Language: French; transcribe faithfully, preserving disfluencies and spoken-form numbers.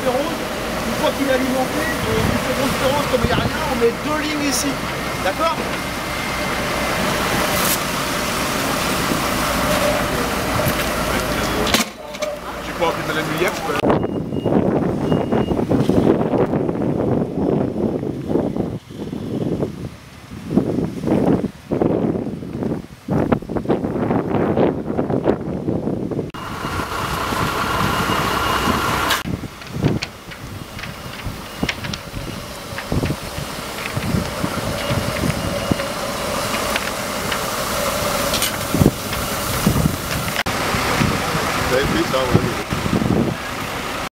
rose. Une fois qu'il est alimenté, euh, il fait rose rose comme il n'y a rien, on met deux lignes ici. D'accord? J'ai pas appris de la nuit, je peux... Maybe, ça, ouais.